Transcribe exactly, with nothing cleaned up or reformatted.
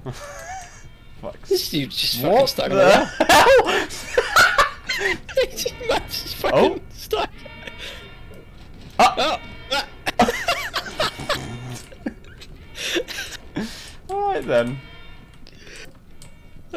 Fuck. You just fucking What stuck the there. hell? Man's just fucking Oh. stuck. Ah. Oh. Ah. Alright then.